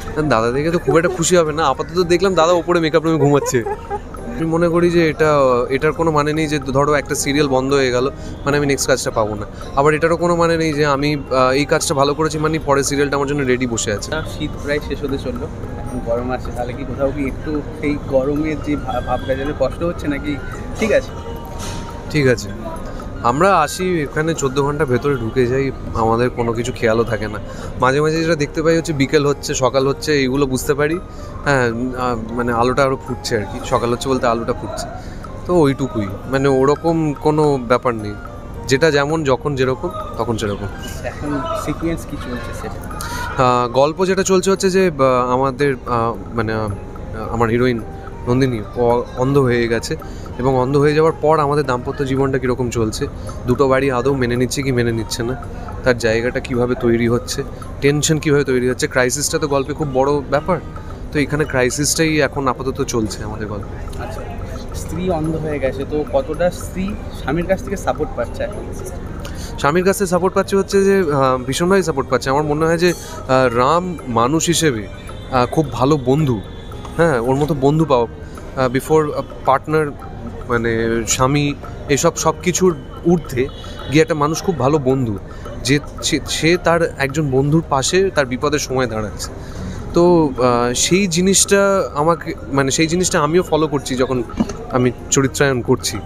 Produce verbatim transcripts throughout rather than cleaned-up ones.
দাদা দেখে তো খুব একটা খুশি হবে না, আপাতত দেখলাম দাদা ওপরে মেকআপ রুমে ঘুমাচ্ছে। আমি মনে করি যে এটা এটার কোনো মানে নেই যে ধরো একটা সিরিয়াল বন্ধ হয়ে গেল মানে আমি নেক্সট কাজটা পাবো না, আবার এটারও কোনো মানে নেই যে আমি এই কাজটা ভালো করেছি মানে পরের সিরিয়ালটা আমার জন্য রেডি বসে আছে। শীত প্রায় শেষ হতে চললো, এখন গরম আসছে, তাহলে কি কোথাও কি একটু সেই গরমের যে ভাবটা যেন কষ্ট হচ্ছে নাকি ঠিক আছে? ঠিক আছে, আমরা আসি এখানে চোদ্দো ঘন্টা ভেতরে ঢুকে যাই, আমাদের কোনো কিছু খেয়ালও থাকে না। মাঝে মাঝে যেটা দেখতে পাই হচ্ছে বিকেল হচ্ছে সকাল হচ্ছে এইগুলো বুঝতে পারি। হ্যাঁ, মানে আলোটা আরও ফুটছে আর কি, সকাল হচ্ছে বলতে আলোটা ফুটছে, তো ওইটুকুই, মানে ওরকম কোনো ব্যাপার নেই, যেটা যেমন যখন যেরকম তখন সেরকম। এখন সিকোয়েন্স কি চলছে সেটা? গল্প যেটা চলছে হচ্ছে যে আমাদের মানে আমার হিরোইন নন্দিনী অন্ধ হয়ে গেছে, এবং অন্ধ হয়ে যাওয়ার পর আমাদের দাম্পত্য জীবনটা কীরকম চলছে, দুটো বাড়ি আদৌ মেনে নিচ্ছে কি মেনে নিচ্ছে না, তার জায়গাটা কীভাবে তৈরি হচ্ছে, টেনশন কীভাবে তৈরি হচ্ছে, ক্রাইসিসটা তো গল্পে খুব বড় ব্যাপার, তো এখানে ক্রাইসিসটাই এখন আপাতত চলছে আমাদের গল্পে। আচ্ছা, স্ত্রী অন্ধ হয়ে গেছে, তো কতটা স্ত্রী স্বামীর কাছ থেকে সাপোর্ট পাচ্ছে এখন? স্বামীর কাছে সাপোর্ট পাচ্ছে হচ্ছে যে ভীষণভাবে সাপোর্ট পাচ্ছে। আমার মনে হয় যে রাম মানুষ হিসেবে খুব ভালো বন্ধু, হ্যাঁ, ওর মতো বন্ধু পাও বিফোর পার্টনার, মানে স্বামী, এসব সব কিছুর ঊর্ধ্বে গিয়ে একটা মানুষ খুব ভালো বন্ধু, যে সে তার একজন বন্ধুর পাশে তার বিপদের সময় দাঁড়াচ্ছে। তো সেই জিনিসটা আমাকে, মানে সেই জিনিসটা আমিও ফলো করছি যখন আমি চরিত্রায়ন করছি।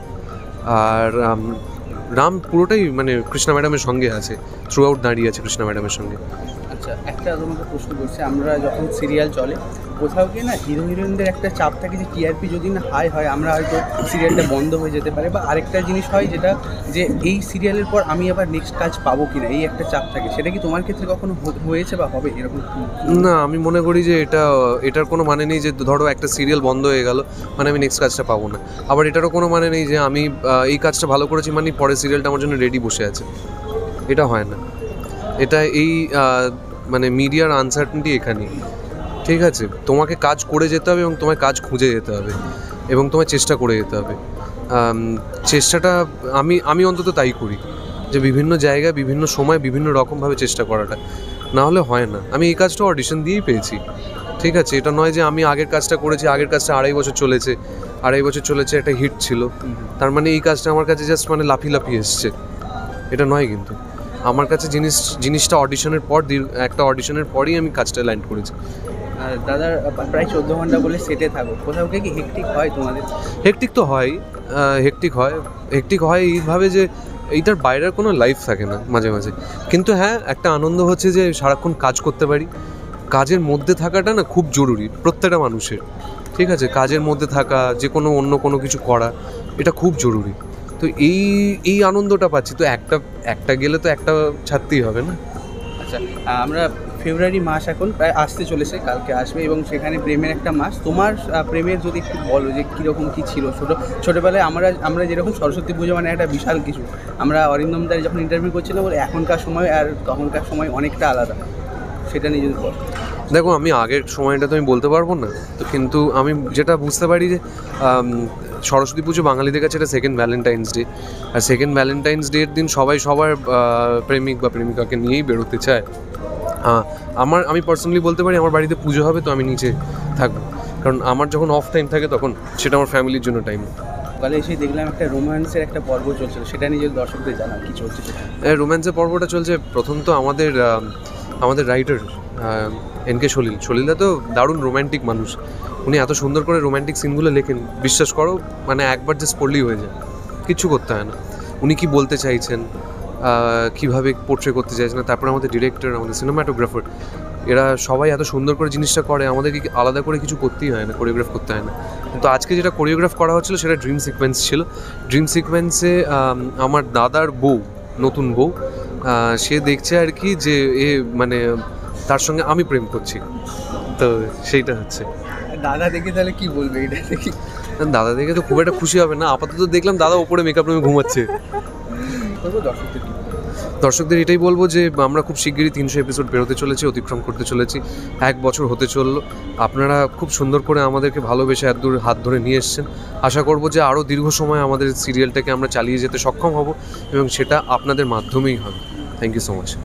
আর রাম পুরোটাই মানে কৃষ্ণা ম্যাডামের সঙ্গে আছে, থ্রু আউট দাঁড়িয়ে আছে কৃষ্ণা ম্যাডামের সঙ্গে। আচ্ছা, একটা তোমাকে প্রশ্ন করছি, আমরা যখন সিরিয়াল চলে কোথাও গিয়ে না হিরো হিরোইনদের একটা চাপ থাকে যে টিআরপি যদি না হাই হয় আমরা হয়তো সিরিয়ালটা বন্ধ হয়ে যেতে পারে, বা আরেকটা জিনিস হয় যেটা যে এই সিরিয়ালের পর আমি আবার নেক্সট কাজ পাবো কিনা, এই একটা চাপ থাকে, সেটা কি তোমার ক্ষেত্রে কখনো হয়েছে বা হবে এরকম? না, আমি মনে করি যে এটা এটার কোনো মানে নেই যে ধরো একটা সিরিয়াল বন্ধ হয়ে গেল মানে আমি নেক্সট কাজটা পাবো না, আবার এটারও কোনো মানে নেই যে আমি এই কাজটা ভালো করেছি মানে পরের সিরিয়ালটা আমার জন্য রেডি বসে আছে, এটা হয় না। এটা এই মানে মিডিয়ার আনসার্টেনটি এখানেই, ঠিক আছে? তোমাকে কাজ করে যেতে হবে এবং তোমায় কাজ খুঁজে যেতে হবে এবং তোমায় চেষ্টা করে যেতে হবে। চেষ্টাটা আমি আমি অন্তত তাই করি, যে বিভিন্ন জায়গায় বিভিন্ন সময় বিভিন্ন রকমভাবে চেষ্টা করাটা, না হলে হয় না। আমি এই কাজটা অডিশন দিয়েই পেয়েছি, ঠিক আছে? এটা নয় যে আমি আগের কাজটা করেছি, আগের কাজটা আড়াই বছর চলেছে আড়াই বছর চলেছে একটা হিট ছিল, তার মানে এই কাজটা আমার কাছে জাস্ট মানে লাফি লাফি এসছে, এটা নয়। কিন্তু আমার কাছে জিনিস জিনিসটা অডিশনের পর, একটা অডিশনের পরই আমি কাজটা ল্যান্ড করেছি। আর দাদার প্রায় চোদ্দো ঘন্টা বলে সেটে থাকো, কোথাও কি হেকটিক হয় তোমাদের? হেকটিক তো হয়, হেকটিক হয় হেকটিক হয় এইভাবে যে এইটার বাইরের কোনো লাইফ থাকে না মাঝে মাঝে, কিন্তু হ্যাঁ একটা আনন্দ হচ্ছে যে সারাক্ষণ কাজ করতে পারি। কাজের মধ্যে থাকাটা না খুব জরুরি প্রত্যেকটা মানুষের, ঠিক আছে? কাজের মধ্যে থাকা, যে কোনো অন্য কোনো কিছু করা, এটা খুব জরুরি। তো এই এই আনন্দটা পাচ্ছি, তো একটা একটা গেলে তো একটা ছাড়তেই হবে না। আচ্ছা, আমরা ফেব্রুয়ারি মাস এখন প্রায় আসতে চলেছে, কালকে আসবে, এবং সেখানে প্রেমের একটা মাস। তোমার প্রেমের যদি একটু বলো যে কীরকম কী ছিল ছোটো ছোটোবেলায়, আমরা আমরা যেরকম সরস্বতী পুজো মানে একটা বিশাল কিছু, আমরা অরিন্দম দার যখন ইন্টারভিউ করছিলাম বলে এখনকার সময় আর তখনকার সময় অনেকটা আলাদা, সেটা নিয়ে যদি বলো। দেখো, আমি আগের সময়টা তো আমি বলতে পারবো না, তো কিন্তু আমি যেটা বুঝতে পারি যে সরস্বতী পুজো বাঙালিদের কাছে এটা সেকেন্ড ভ্যালেন্টাইন্স ডে, আর সেকেন্ড ভ্যালেন্টাইন্স ডের দিন সবাই সবার প্রেমিক বা প্রেমিকাকে নিয়েই বেরোতে চায়। আমার আমি পার্সোনালি বলতে পারি আমার বাড়িতে পুজো হবে তো আমি নিচে থাকবো, কারণ আমার যখন অফ টাইম থাকে তখন সেটা আমার ফ্যামিলির জন্য টাইম। সকালে এসে দেখলাম একটা রোম্যান্সের একটা পর্ব চলছিল, সেটা নিজের দর্শকদের জানাও কি চলছে সেটা। রোম্যান্সের পর্বটা চলছে প্রথম তো আমাদের আমাদের রাইটার এন কে সলিল সলিলদা তো দারুণ রোম্যান্টিক মানুষ, উনি এত সুন্দর করে রোম্যান্টিক সিনগুলো লেখেন, বিশ্বাস করো মানে একবার জাস্ট পড়লেই হয়ে যায়, কিচ্ছু করতে হয় না। উনি কি বলতে চাইছেন, কীভাবে পোর্ট্রে করতে চাইছেন, তারপরে আমাদের ডিরেক্টর, আমাদের সিনেমাটোগ্রাফার, এরা সবাই এত সুন্দর করে জিনিসটা করে, আমাদেরকে আলাদা করে কিছু করতেই হয় না, কোরিওগ্রাফ করতে হয় না। কিন্তু আজকে যেটা কোরিওগ্রাফ করা হচ্ছিলো সেটা ড্রিম সিকোয়েন্স ছিল। ড্রিম সিকোয়েন্সে আমার দাদার বউ, নতুন বউ, সে দেখছে আর কি যে এ মানে তার সঙ্গে আমি প্রেম করছি, তো সেইটা হচ্ছে। দাদা দেখে তাহলে কি বলবে এটা দেখি? দাদা দেখে তো খুব একটা খুশি হবে না, আপাতত দেখলাম দাদা ওপরে মেকআপ রুমে ঘুমাচ্ছে। দর্শকদের দর্শকদের এটাই বলবো যে আমরা খুব শিগগিরই তিনশো এপিসোড বেরোতে চলেছি, অতিক্রম করতে চলেছি, এক বছর হতে চললো। আপনারা খুব সুন্দর করে আমাদেরকে ভালোবেসে এত দূর হাত ধরে নিয়ে এসছেন। আশা করব যে আরও দীর্ঘ সময় আমাদের সিরিয়ালটাকে আমরা চালিয়ে যেতে সক্ষম হব, এবং সেটা আপনাদের মাধ্যমেই হবে। Thank you so much.